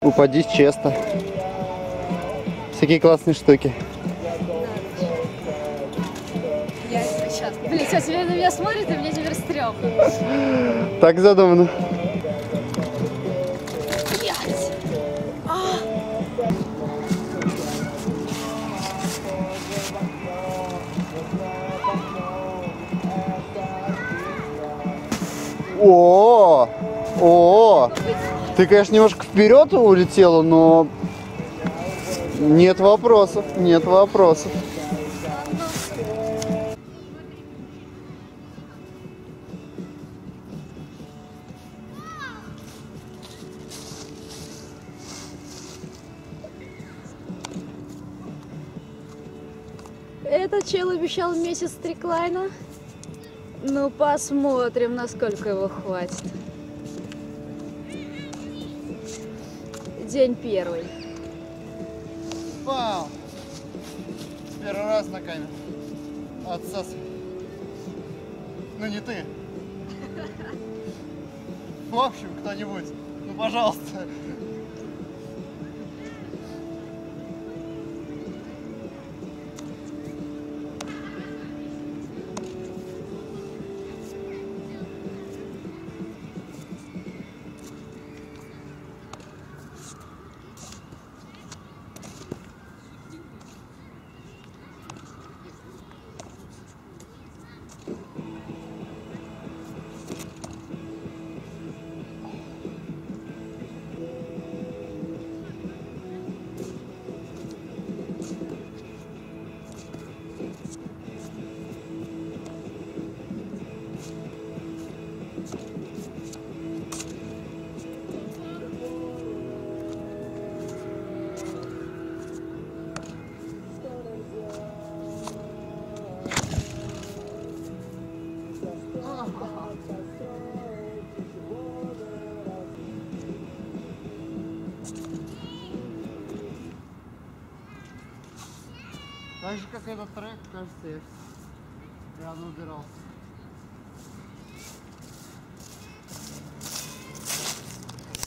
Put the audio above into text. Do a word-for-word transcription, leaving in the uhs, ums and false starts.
Упадись честно. Всякие классные штуки. Я сейчас. Блин, все, теперь на меня смотрит, и мне теперь стрёмно. Так задумано. Блядь. А. О, о, ты, конечно, немножко вперед улетела, но нет вопросов, нет вопросов. Этот чел обещал месяц стриклайна. Ну, посмотрим, насколько его хватит. День первый. Вау! Первый раз на камеру. Отсасывай. Ну не ты. В общем, кто-нибудь. Ну, пожалуйста. Так же, как этот трек, кажется, я рано убирался.